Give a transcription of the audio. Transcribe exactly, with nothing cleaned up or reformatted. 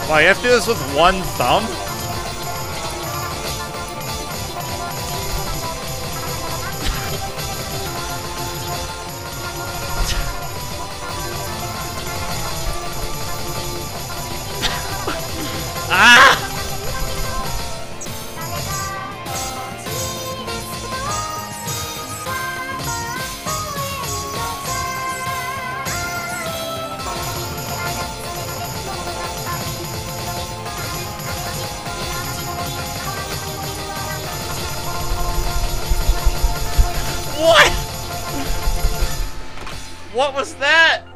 Wow, you have to do this with one thumb? Ah! What? What was that?